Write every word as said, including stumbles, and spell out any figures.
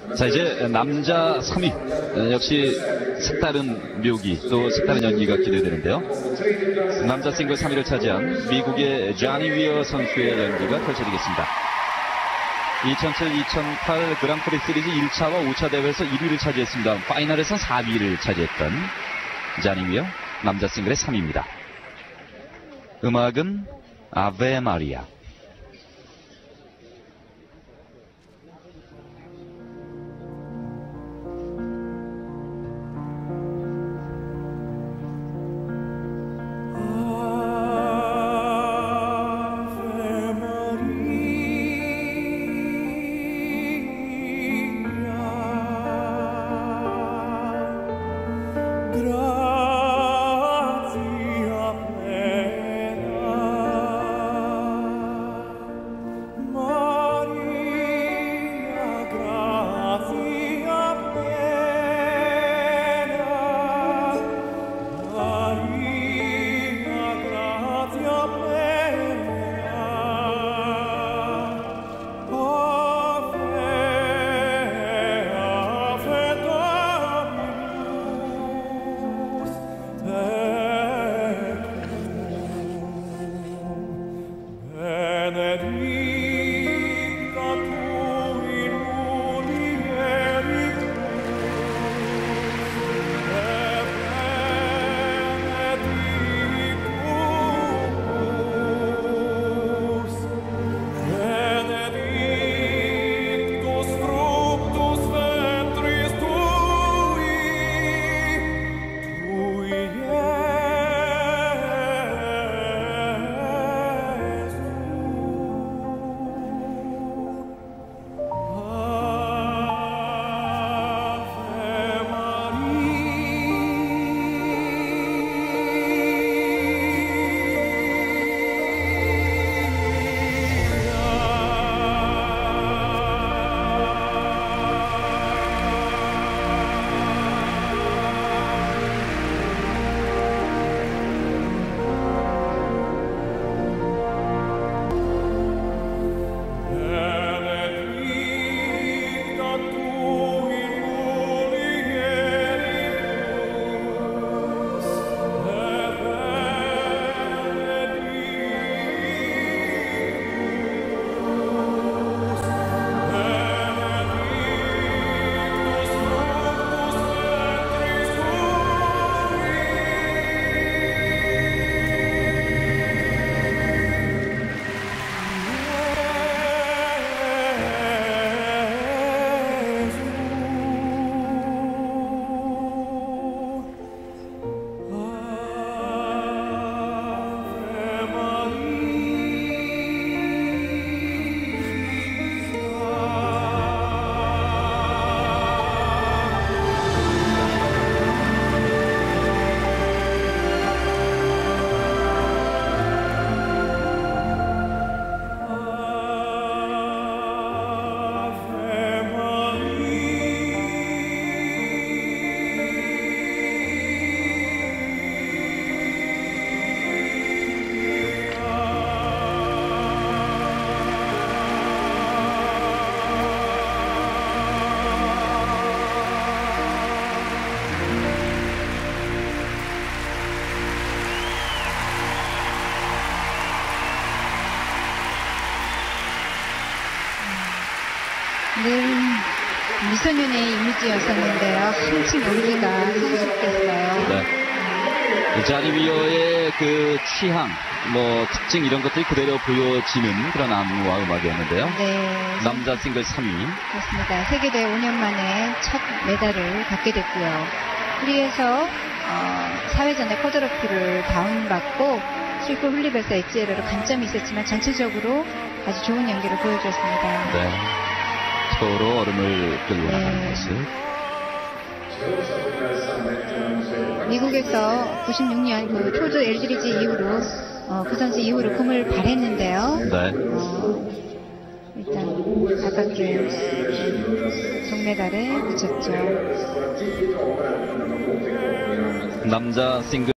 자, 이제 남자 삼 위 역시 색다른 묘기 또 색다른 연기가 기대되는데요. 남자 싱글 삼 위를 차지한 미국의 자니 위어 선수의 연기가 펼쳐지겠습니다. 이천칠 이천팔 그랑프리 시리즈 일 차와 오 차 대회에서 일 위를 차지했습니다. 파이널에서 사 위를 차지했던 자니 위어 남자 싱글의 삼 위입니다. 음악은 아베 마리아. 늘 미소년의 이미지였었는데요. 한층 연기가 성숙됐어요. 네. 자니 위어의 그 취향, 뭐 특징 이런 것들이 그대로 보여지는 그런 안무와 음악이었는데요. 네. 남자 싱글 삼 위. 그렇습니다. 세계대회 오 년 만에 첫 메달을 받게 됐고요. 프리에서 어, 사회전의 코드로피를 다운받고 트리플 훌립에서 엑지엘로 간점이 있었지만 전체적으로 아주 좋은 연기를 보여주었습니다. 네. 서로 얼음을 끌고 나가는 네. 모습. 미국에서 구십육 년 그 토드 엘드리지 이후로 어, 그 선수 이후로 금을 발했는데요. 네. 어, 일단 가깝게 동메달에 붙였죠. 남자 싱글